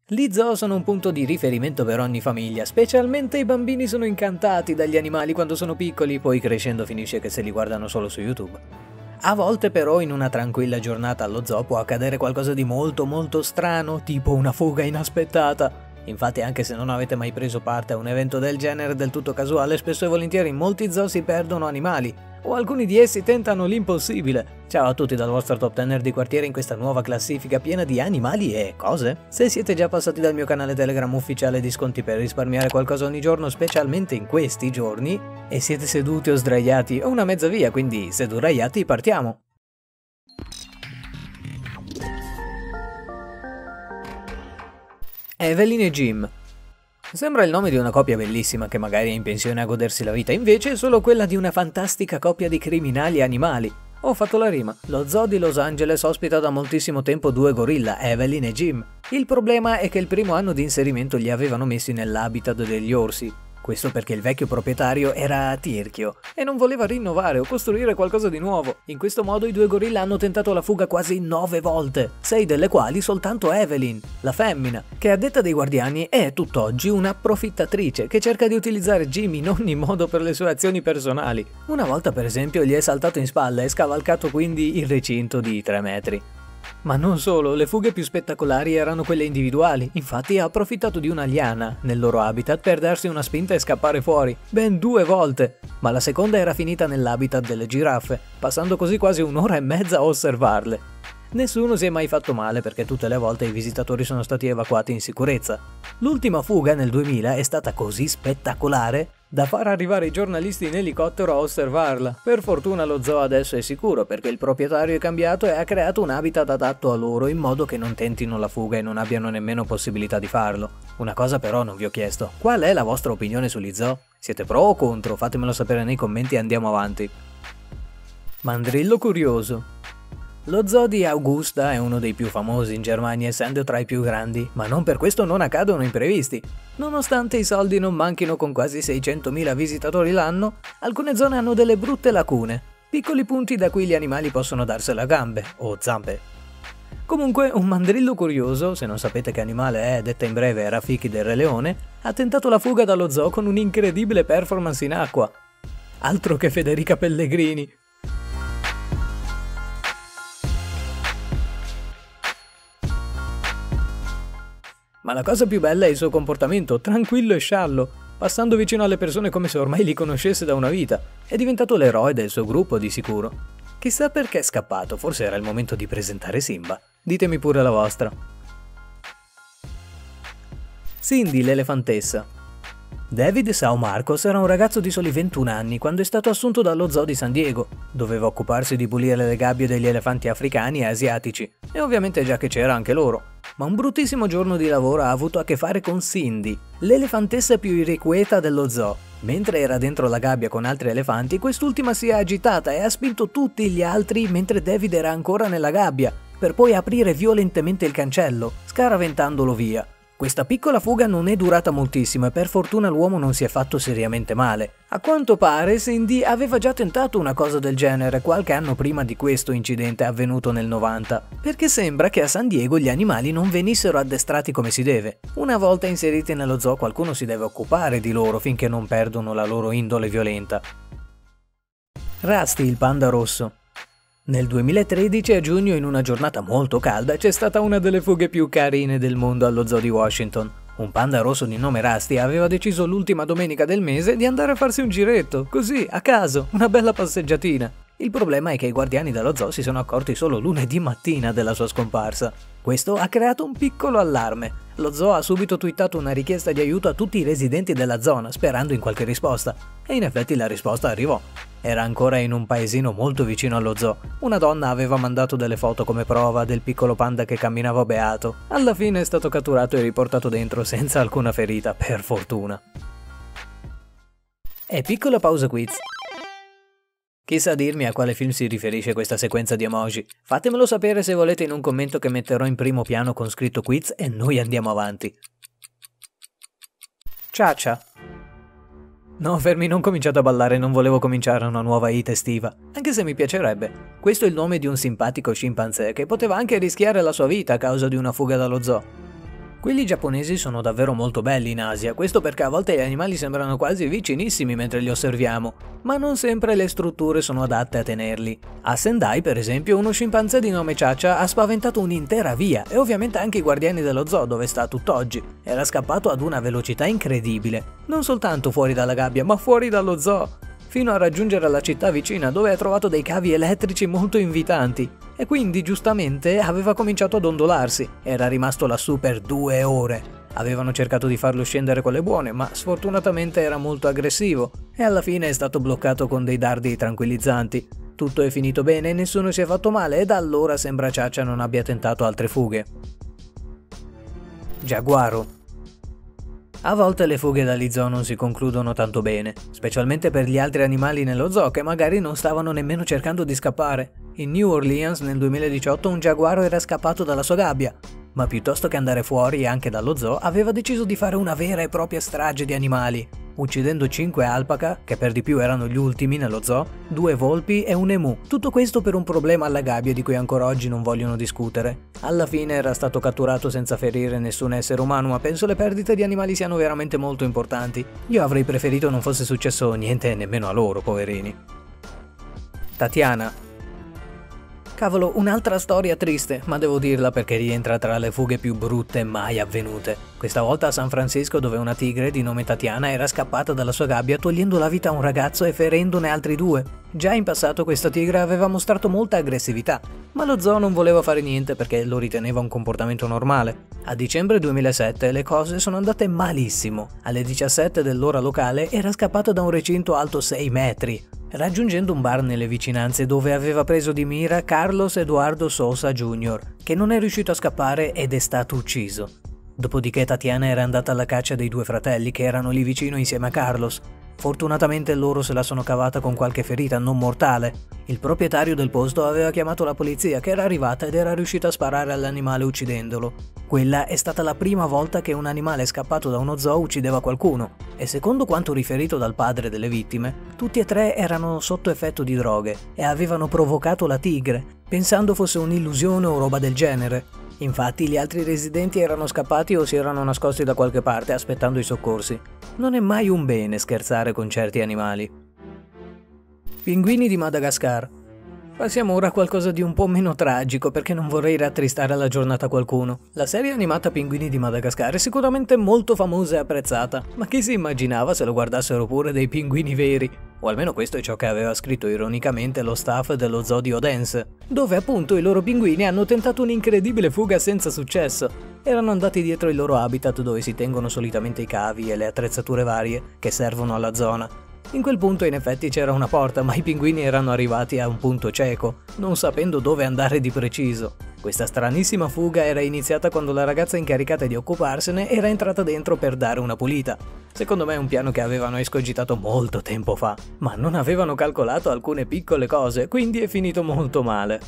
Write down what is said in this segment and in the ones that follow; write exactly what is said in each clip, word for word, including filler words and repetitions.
Gli zoo sono un punto di riferimento per ogni famiglia, specialmente i bambini sono incantati dagli animali quando sono piccoli, poi crescendo finisce che se li guardano solo su YouTube. A volte però in una tranquilla giornata allo zoo può accadere qualcosa di molto molto strano, tipo una fuga inaspettata. Infatti anche se non avete mai preso parte a un evento del genere del tutto casuale, spesso e volentieri in molti zoo si perdono animali, o alcuni di essi tentano l'impossibile. Ciao a tutti dal vostro Top Tenner di quartiere in questa nuova classifica piena di animali e cose. Se siete già passati dal mio canale Telegram ufficiale di sconti per risparmiare qualcosa ogni giorno, specialmente in questi giorni, e siete seduti o sdraiati o una mezza via, quindi seduraiati, partiamo! Evelyn e Jim. Sembra il nome di una coppia bellissima che magari è in pensione a godersi la vita, invece è solo quella di una fantastica coppia di criminali animali. Ho fatto la rima. Lo zoo di Los Angeles ospita da moltissimo tempo due gorilla, Evelyn e Jim. Il problema è che il primo anno di inserimento li avevano messi nell'habitat degli orsi. Questo perché il vecchio proprietario era a tirchio e non voleva rinnovare o costruire qualcosa di nuovo. In questo modo i due gorilla hanno tentato la fuga quasi nove volte, sei delle quali soltanto Evelyn, la femmina, che a detta dei guardiani è tutt'oggi un'approfittatrice che cerca di utilizzare Jim in ogni modo per le sue azioni personali. Una volta per esempio gli è saltato in spalla e scavalcato quindi il recinto di tre metri. Ma non solo, le fughe più spettacolari erano quelle individuali, infatti ha approfittato di una liana nel loro habitat per darsi una spinta e scappare fuori, ben due volte, ma la seconda era finita nell'habitat delle giraffe, passando così quasi un'ora e mezza a osservarle. Nessuno si è mai fatto male perché tutte le volte i visitatori sono stati evacuati in sicurezza. L'ultima fuga nel duemila è stata così spettacolare da far arrivare i giornalisti in elicottero a osservarla. Per fortuna lo zoo adesso è sicuro perché il proprietario è cambiato e ha creato un habitat adatto a loro in modo che non tentino la fuga e non abbiano nemmeno possibilità di farlo. Una cosa però non vi ho chiesto, qual è la vostra opinione sugli zoo? Siete pro o contro? Fatemelo sapere nei commenti e andiamo avanti. Mandrillo curioso. Lo zoo di Augusta è uno dei più famosi in Germania essendo tra i più grandi, ma non per questo non accadono imprevisti. Nonostante i soldi non manchino con quasi seicentomila visitatori l'anno, alcune zone hanno delle brutte lacune, piccoli punti da cui gli animali possono darsela a gambe o zampe. Comunque un mandrillo curioso, se non sapete che animale è, detta in breve Rafiki del Re Leone, ha tentato la fuga dallo zoo con un'incredibile performance in acqua. Altro che Federica Pellegrini! Ma la cosa più bella è il suo comportamento, tranquillo e sciallo, passando vicino alle persone come se ormai li conoscesse da una vita. È diventato l'eroe del suo gruppo di sicuro. Chissà perché è scappato, forse era il momento di presentare Simba. Ditemi pure la vostra. Cindy l'elefantessa. David Sao Marcos era un ragazzo di soli ventuno anni quando è stato assunto dallo zoo di San Diego. Doveva occuparsi di pulire le gabbie degli elefanti africani e asiatici, e ovviamente già che c'era anche loro. Ma un bruttissimo giorno di lavoro ha avuto a che fare con Cindy, l'elefantessa più irrequieta dello zoo. Mentre era dentro la gabbia con altri elefanti, quest'ultima si è agitata e ha spinto tutti gli altri mentre David era ancora nella gabbia, per poi aprire violentemente il cancello, scaraventandolo via. Questa piccola fuga non è durata moltissimo e per fortuna l'uomo non si è fatto seriamente male. A quanto pare Cindy aveva già tentato una cosa del genere qualche anno prima di questo incidente avvenuto nel novanta, perché sembra che a San Diego gli animali non venissero addestrati come si deve. Una volta inseriti nello zoo qualcuno si deve occupare di loro finché non perdono la loro indole violenta. Rusty il panda rosso. Nel duemilatredici a giugno, in una giornata molto calda, c'è stata una delle fughe più carine del mondo allo zoo di Washington. Un panda rosso di nome Rusty aveva deciso l'ultima domenica del mese di andare a farsi un giretto, così, a caso, una bella passeggiatina. Il problema è che i guardiani dello zoo si sono accorti solo lunedì mattina della sua scomparsa. Questo ha creato un piccolo allarme. Lo zoo ha subito twittato una richiesta di aiuto a tutti i residenti della zona, sperando in qualche risposta. E in effetti la risposta arrivò. Era ancora in un paesino molto vicino allo zoo. Una donna aveva mandato delle foto come prova del piccolo panda che camminava beato. Alla fine è stato catturato e riportato dentro senza alcuna ferita, per fortuna. E piccola pausa quiz. Chi sa dirmi a quale film si riferisce questa sequenza di emoji? Fatemelo sapere se volete in un commento che metterò in primo piano con scritto quiz e noi andiamo avanti. Ciaccia. No, fermi, non cominciate a ballare, non volevo cominciare una nuova hit estiva, anche se mi piacerebbe. Questo è il nome di un simpatico scimpanzé che poteva anche rischiare la sua vita a causa di una fuga dallo zoo. Quelli giapponesi sono davvero molto belli in Asia, questo perché a volte gli animali sembrano quasi vicinissimi mentre li osserviamo, ma non sempre le strutture sono adatte a tenerli. A Sendai, per esempio, uno scimpanzé di nome Chacha ha spaventato un'intera via e ovviamente anche i guardiani dello zoo dove sta tutt'oggi. Era scappato ad una velocità incredibile, non soltanto fuori dalla gabbia, ma fuori dallo zoo, fino a raggiungere la città vicina dove ha trovato dei cavi elettrici molto invitanti e quindi giustamente aveva cominciato ad ondolarsi. Era rimasto lassù per due ore. Avevano cercato di farlo scendere con le buone, ma sfortunatamente era molto aggressivo e alla fine è stato bloccato con dei dardi tranquillizzanti. Tutto è finito bene, nessuno si è fatto male e da allora sembra Chacha non abbia tentato altre fughe. Giaguaro. A volte le fughe dagli zoo non si concludono tanto bene, specialmente per gli altri animali nello zoo che magari non stavano nemmeno cercando di scappare. In New Orleans nel duemiladiciotto un giaguaro era scappato dalla sua gabbia, ma piuttosto che andare fuori anche dallo zoo aveva deciso di fare una vera e propria strage di animali, uccidendo cinque alpaca, che per di più erano gli ultimi nello zoo, due volpi e un emu. Tutto questo per un problema alla gabbia di cui ancora oggi non vogliono discutere. Alla fine era stato catturato senza ferire nessun essere umano, ma penso le perdite di animali siano veramente molto importanti. Io avrei preferito non fosse successo niente nemmeno a loro, poverini. Tatiana. Cavolo, un'altra storia triste, ma devo dirla perché rientra tra le fughe più brutte mai avvenute. Questa volta a San Francisco, dove una tigre di nome Tatiana era scappata dalla sua gabbia togliendo la vita a un ragazzo e ferendone altri due. Già in passato questa tigre aveva mostrato molta aggressività, ma lo zoo non voleva fare niente perché lo riteneva un comportamento normale. A dicembre duemilasette le cose sono andate malissimo. Alle diciassette dell'ora locale era scappato da un recinto alto sei metri. Raggiungendo un bar nelle vicinanze dove aveva preso di mira Carlos Eduardo Sosa Junior, che non è riuscito a scappare ed è stato ucciso. Dopodiché Tatiana era andata alla caccia dei due fratelli che erano lì vicino insieme a Carlos. Fortunatamente loro se la sono cavata con qualche ferita non mortale. Il proprietario del posto aveva chiamato la polizia che era arrivata ed era riuscita a sparare all'animale uccidendolo. Quella è stata la prima volta che un animale scappato da uno zoo uccideva qualcuno e secondo quanto riferito dal padre delle vittime, tutti e tre erano sotto effetto di droghe e avevano provocato la tigre, pensando fosse un'illusione o roba del genere. Infatti gli altri residenti erano scappati o si erano nascosti da qualche parte aspettando i soccorsi. Non è mai un bene scherzare con certi animali. Pinguini di Madagascar. Passiamo ora a qualcosa di un po' meno tragico perché non vorrei rattristare la giornata a qualcuno. La serie animata Pinguini di Madagascar è sicuramente molto famosa e apprezzata, ma chi si immaginava se lo guardassero pure dei pinguini veri? O almeno questo è ciò che aveva scritto ironicamente lo staff dello zoo di Odense, dove appunto i loro pinguini hanno tentato un'incredibile fuga senza successo. Erano andati dietro il loro habitat dove si tengono solitamente i cavi e le attrezzature varie che servono alla zona. In quel punto in effetti c'era una porta, ma i pinguini erano arrivati a un punto cieco, non sapendo dove andare di preciso. Questa stranissima fuga era iniziata quando la ragazza incaricata di occuparsene era entrata dentro per dare una pulita. Secondo me è un piano che avevano escogitato molto tempo fa, ma non avevano calcolato alcune piccole cose, quindi è finito molto male.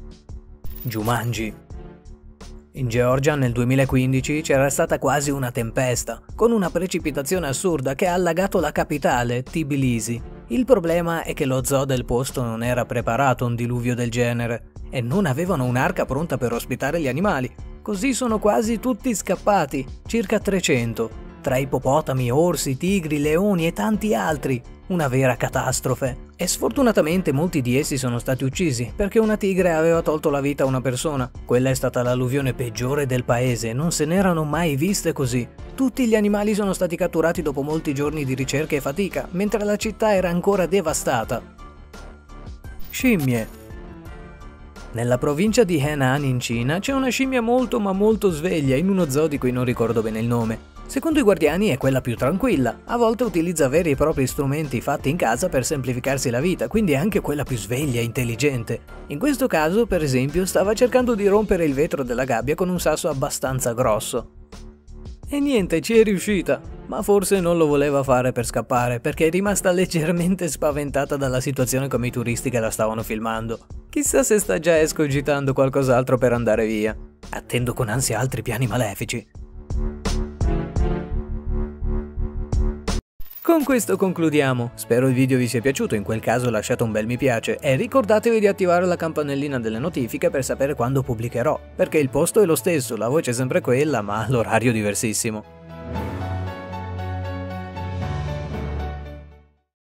Jumanji. In Georgia nel duemilaquindici c'era stata quasi una tempesta, con una precipitazione assurda che ha allagato la capitale, Tbilisi. Il problema è che lo zoo del posto non era preparato a un diluvio del genere e non avevano un'arca pronta per ospitare gli animali. Così sono quasi tutti scappati, circa trecento, tra ippopotami, orsi, tigri, leoni e tanti altri. Una vera catastrofe. E sfortunatamente molti di essi sono stati uccisi perché una tigre aveva tolto la vita a una persona. Quella è stata l'alluvione peggiore del paese, non se n'erano mai viste così. Tutti gli animali sono stati catturati dopo molti giorni di ricerca e fatica, mentre la città era ancora devastata. Scimmie. Nella provincia di Henan in Cina c'è una scimmia molto ma molto sveglia in uno zoo di cui non ricordo bene il nome. Secondo i guardiani è quella più tranquilla, a volte utilizza veri e propri strumenti fatti in casa per semplificarsi la vita, quindi è anche quella più sveglia e intelligente. In questo caso, per esempio, stava cercando di rompere il vetro della gabbia con un sasso abbastanza grosso. E niente, ci è riuscita, ma forse non lo voleva fare per scappare, perché è rimasta leggermente spaventata dalla situazione come i turisti che la stavano filmando. Chissà se sta già escogitando qualcos'altro per andare via. Attendo con ansia altri piani malefici. Con questo concludiamo, spero il video vi sia piaciuto, in quel caso lasciate un bel mi piace e ricordatevi di attivare la campanellina delle notifiche per sapere quando pubblicherò, perché il posto è lo stesso, la voce è sempre quella ma l'orario diversissimo.